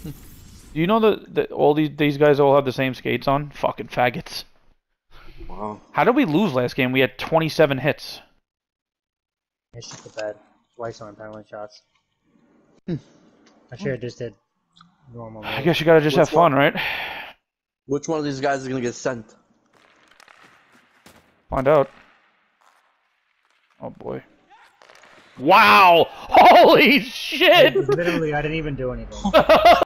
Do you know that all these guys all have the same skates on? Fucking faggots. Wow. How did we lose last game? We had 27 hits. I shit the bed twice on penalty shots. I should have just did normal. I guess you gotta just have fun, right? Which one of these guys is gonna get sent? Find out. Oh boy. Wow! Holy shit! Literally, I didn't even do anything.